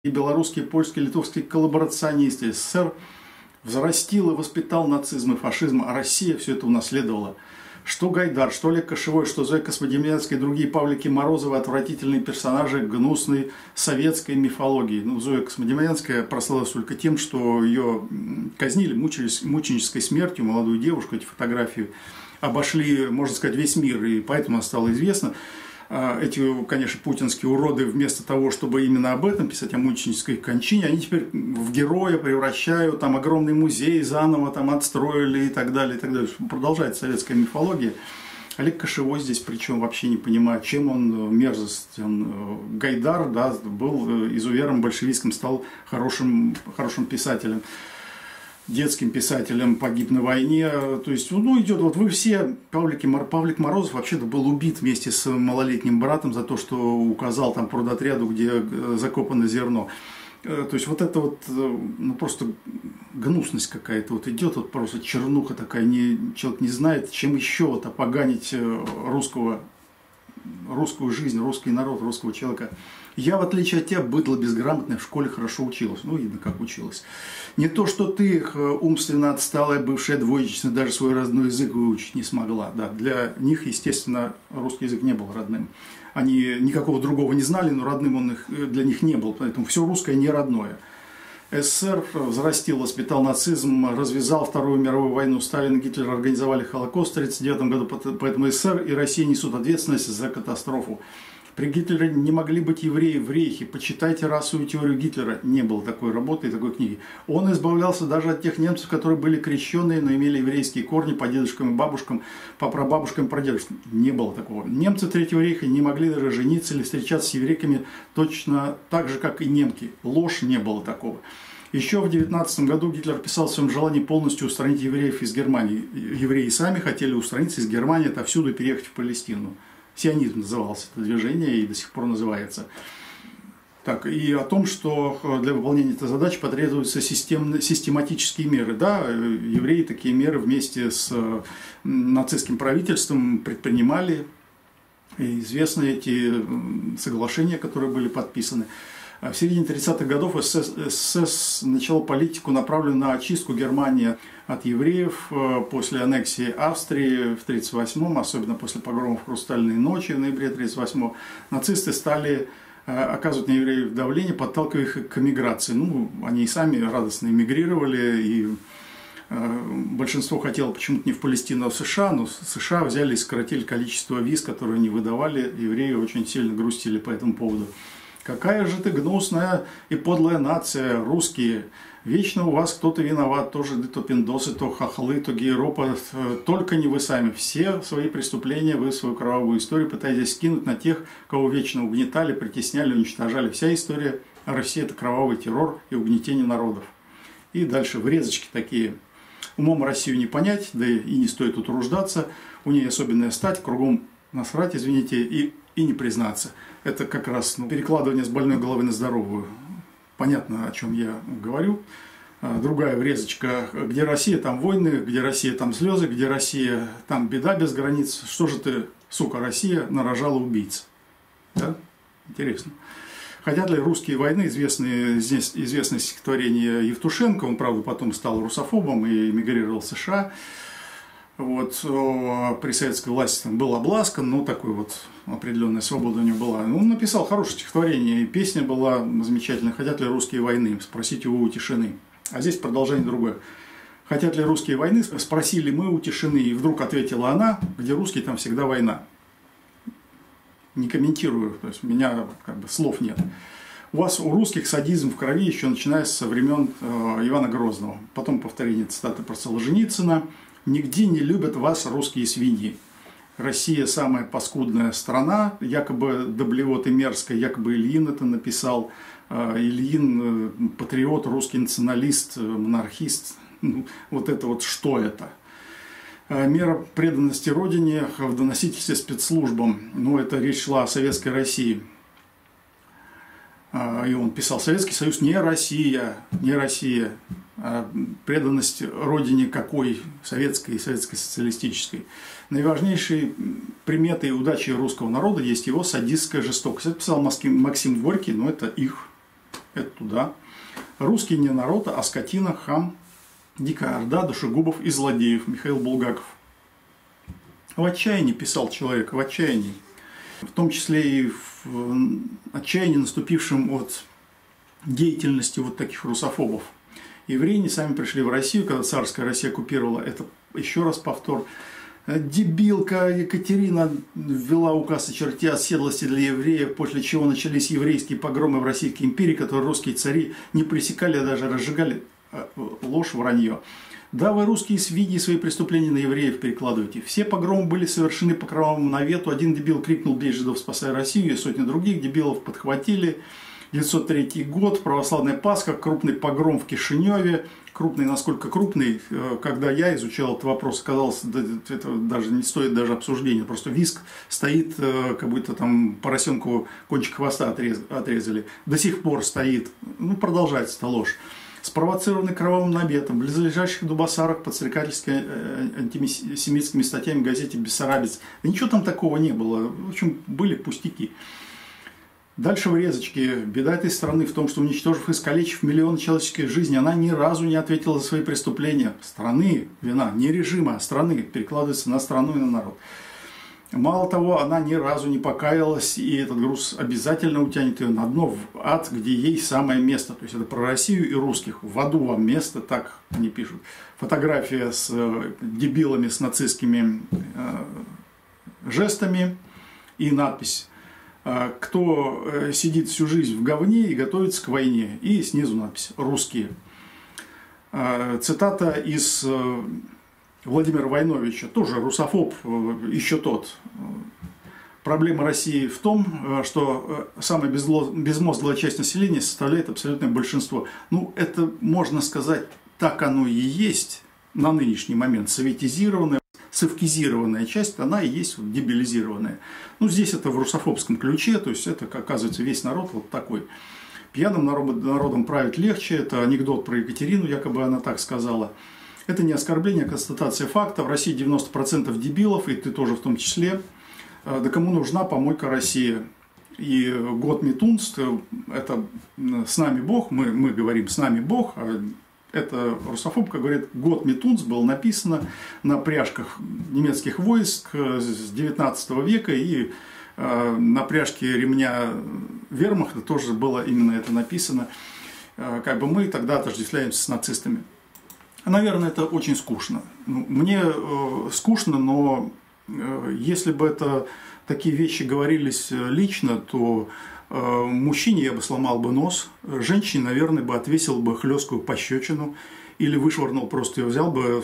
и белорусские, польские, литовские коллаборационисты. СССР взрастил и воспитал нацизм и фашизм, а Россия все это унаследовала. Что Гайдар, что Олег Кошевой, что Зоя Космодемьянская и другие Павлики Морозовы – отвратительные персонажи гнусной советской мифологии. Ну, Зоя Космодемьянская прославилась только тем, что ее казнили мученической смертью, молодую девушку, эти фотографии обошли, можно сказать, весь мир, и поэтому она стала известна. Эти, конечно, путинские уроды, вместо того, чтобы именно об этом писать, о мученической кончине, они теперь в героя превращают, там огромный музей заново там отстроили и так далее, и так далее. Продолжается советская мифология. Олег Кошевой здесь, причем вообще не понимает, чем он мерзостен. Гайдар, да, был изувером большевистским, стал хорошим писателем. Детским писателем, погиб на войне. То есть, ну, идет, вот вы все, Павлик Морозов вообще-то был убит вместе с малолетним братом за то, что указал там продотряду, где закопано зерно. То есть, вот это вот, ну, просто гнусность какая-то вот идет, вот просто чернуха такая, человек не знает, чем еще вот опоганить русскую жизнь, русский народ, русского человека. Я, в отличие от тебя, быдло безграмотное, в школе хорошо училась. Ну, видно, как училась. Не то, что ты, умственно отсталая, бывшая двоечница, даже свой родной язык выучить не смогла. Да, для них, естественно, русский язык не был родным. Они никакого другого не знали, но родным он для них не был. Поэтому все русское не родное. СССР взрастил, воспитал нацизм, развязал Вторую мировую войну. Сталин и Гитлер организовали Холокост в 1939 году, поэтому СССР и Россия несут ответственность за катастрофу. При Гитлере не могли быть евреи в Рейхе. Почитайте расовую теорию Гитлера. Не было такой работы и такой книги. Он избавлялся даже от тех немцев, которые были крещенные, но имели еврейские корни по дедушкам и бабушкам, по прабабушкам и прадедушкам. Не было такого. Немцы Третьего рейха не могли даже жениться или встречаться с еврейками точно так же, как и немки. Ложь, не было такого. Еще в 1919 году Гитлер писал в своем желании полностью устранить евреев из Германии. Евреи сами хотели устраниться из Германии, отовсюду переехать в Палестину. Сионизм назывался это движение и до сих пор называется. Так, и о том, что для выполнения этой задачи потребуются систематические меры. Да, евреи такие меры вместе с нацистским правительством предпринимали. И известны эти соглашения, которые были подписаны. В середине 30-х годов СС начал политику, направленную на очистку Германии от евреев после аннексии Австрии в 1938-м, особенно после погромов Хрустальной ночи в ноябре 1938-го. Нацисты стали оказывать на евреев давление, подталкивая их к эмиграции. Ну, они и сами радостно эмигрировали, и большинство хотело почему-то не в Палестину, а в США, но США взяли и сократили количество виз, которые они выдавали. Евреи очень сильно грустили по этому поводу. Какая же ты гнусная и подлая нация, русские. Вечно у вас кто-то виноват, то жиды, то пиндосы, то хохлы, то гейропы. Только не вы сами. Все свои преступления, вы свою кровавую историю пытаетесь скинуть на тех, кого вечно угнетали, притесняли, уничтожали. Вся история России – это кровавый террор и угнетение народов. И дальше врезочки такие. Умом Россию не понять, да и не стоит утруждаться. У нее особенная стать, кругом насрать, извините, и не признаться. Это как раз перекладывание с больной головы на здоровую. Понятно, о чем я говорю. Другая врезочка. Где Россия, там войны, где Россия, там слезы, где Россия, там беда без границ. Что же ты, сука, Россия, нарожала убийц? Да? Интересно. Хотят ли русские войны, известное стихотворение Евтушенко, он, правда, потом стал русофобом и эмигрировал в США. Вот, при советской власти там был обласкан, ну, такой вот определенная свобода у него была. Он написал хорошее стихотворение, и песня была замечательная «Хотят ли русские войны?» Спросите у тишины. А здесь продолжение другое. «Хотят ли русские войны?» Спросили мы у тишины, и вдруг ответила она: «Где русские, там всегда война». Не комментирую, то есть у меня как бы слов нет. У вас у русских садизм в крови еще начиная со времен Ивана Грозного. Потом повторение цитаты про Солженицына. «Нигде не любят вас русские свиньи. Россия самая паскудная страна, якобы до блевоты мерзкая, якобы Ильин это написал. Ильин патриот, русский националист, монархист. Вот это вот что это? Мера преданности Родине в доносительстве спецслужбам». Ну, это речь шла о Советской России. И он писал: «Советский Союз не Россия, не Россия». Преданность Родине какой? Советской и советско-социалистической. Наиважнейшей приметой и удачей русского народа есть его садистская жестокость. Это писал Максим Горький, но это их это туда. Русский не народ, а скотина, хам, дикая орда, душегубов и злодеев. Михаил Булгаков. В отчаянии писал человек, в отчаянии. В том числе и в отчаянии, наступившем от деятельности вот таких русофобов. Евреи не сами пришли в Россию, когда царская Россия оккупировала. Это, еще раз повтор, дебилка Екатерина ввела указ о черте оседлости для евреев, после чего начались еврейские погромы в Российской империи, которые русские цари не пресекали, а даже разжигали. Ложь, вранье. Да, вы, русские, свиньи, свои преступления на евреев перекладываете. Все погромы были совершены по кровавому навету. Один дебил крикнул: «Бей жидов, спасай Россию», и сотни других дебилов подхватили. 903 год, православная Пасха, крупный погром в Кишиневе. Крупный, насколько крупный, когда я изучал этот вопрос, казалось, это даже не стоит даже обсуждения. Просто виск стоит, как будто там поросенку кончик хвоста отрезали. До сих пор стоит. Ну, продолжается эта ложь. Спровоцированный кровавым наветом, в близлежащих Дубасарах, подстрекательскими антисемитскими статьями в газете «Бессарабец». Да ничего там такого не было. В общем, были пустяки. Дальше врезочки. Беда этой страны в том, что, уничтожив и искалечив миллионы человеческих жизней, она ни разу не ответила за свои преступления. Страны вина, не режима, а страны, перекладывается на страну и на народ. Мало того, она ни разу не покаялась, и этот груз обязательно утянет ее на дно, в ад, где ей самое место. То есть это про Россию и русских. В аду вам место, так они пишут. Фотография с дебилами, с нацистскими жестами и надпись: «Кто сидит всю жизнь в говне и готовится к войне». И снизу надпись: «Русские». Цитата из Владимира Войновича, тоже русофоб, еще тот. Проблема России в том, что самая безмозглая часть населения составляет абсолютное большинство. Ну, это, можно сказать, так оно и есть на нынешний момент. Советизированная, совкизированная часть, она и есть вот дебилизированная. Ну, здесь это в русофобском ключе, то есть это, оказывается, весь народ вот такой. Пьяным народом править легче, это анекдот про Екатерину, якобы она так сказала. Это не оскорбление, а констатация факта. В России 90% дебилов, и ты тоже в том числе. Да кому нужна помойка России? И год Митунст, это «С нами Бог», мы говорим «С нами Бог», а эта русофобка говорит, год Митунст был написано на пряжках немецких войск с 19 века, и на пряжке ремня вермахта тоже было именно это написано. Как бы мы тогда отождествляемся с нацистами. Наверное, это очень скучно. Мне скучно, но если бы это такие вещи говорились лично, то мужчине я бы сломал бы нос, женщине, наверное, бы отвесил бы хлесткую пощечину или вышвырнул, просто ее взял бы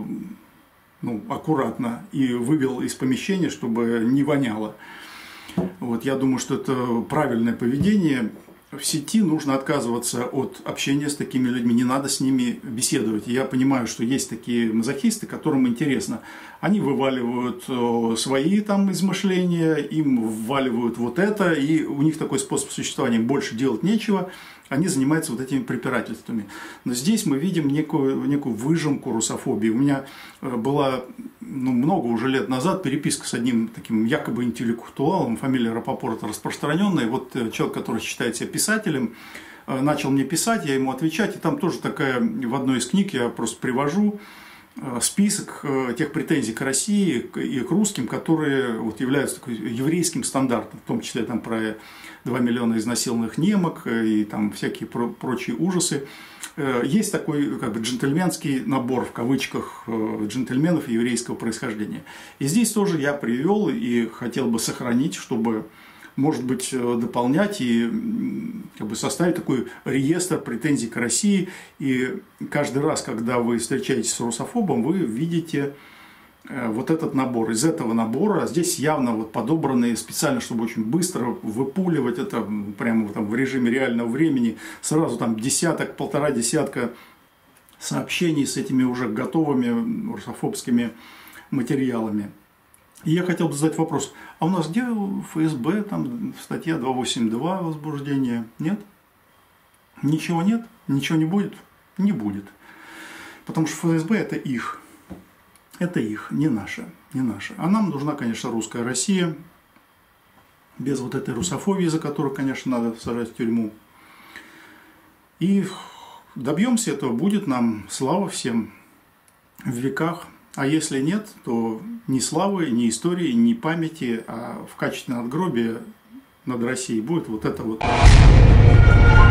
аккуратно и вывел из помещения, чтобы не воняло. Вот, я думаю, что это правильное поведение. В сети нужно отказываться от общения с такими людьми, не надо с ними беседовать. Я понимаю, что есть такие мазохисты, которым интересно. Они вываливают свои там измышления, им вваливают вот это, и у них такой способ существования, больше делать нечего, они занимаются вот этими препирательствами. Но здесь мы видим некую выжимку русофобии. У меня была много уже лет назад переписка с одним таким якобы интеллектуалом, фамилия Рапопорта распространенная. Вот человек, который считает себя писателем, начал мне писать, я ему отвечать, и там тоже такая, в одной из книг я просто привожу список тех претензий к России и к русским, которые вот являются такой еврейским стандартом, в том числе там про 2 миллиона изнасилованных немок и там всякие прочие ужасы. Есть такой как бы джентльменский набор, в кавычках, джентльменов еврейского происхождения. И здесь тоже я привел и хотел бы сохранить, чтобы, может быть, дополнять и как бы составить такой реестр претензий к России. И каждый раз, когда вы встречаетесь с русофобом, вы видите вот этот набор. Из этого набора здесь явно вот подобранные специально, чтобы очень быстро выпуливать это прямо там в режиме реального времени. Сразу там десяток, полтора десятка сообщений с этими уже готовыми русофобскими материалами. И я хотел бы задать вопрос, а у нас где ФСБ, там статья 282 возбуждение? Нет? Ничего нет? Ничего не будет? Не будет. Потому что ФСБ это их. Это их, не наша, не наша. А нам нужна, конечно, русская Россия, без вот этой русофобии, за которую, конечно, надо сажать в тюрьму. И добьемся этого, будет нам слава всем в веках. А если нет, то ни славы, ни истории, ни памяти, а в качестве надгробия над Россией будет вот это вот.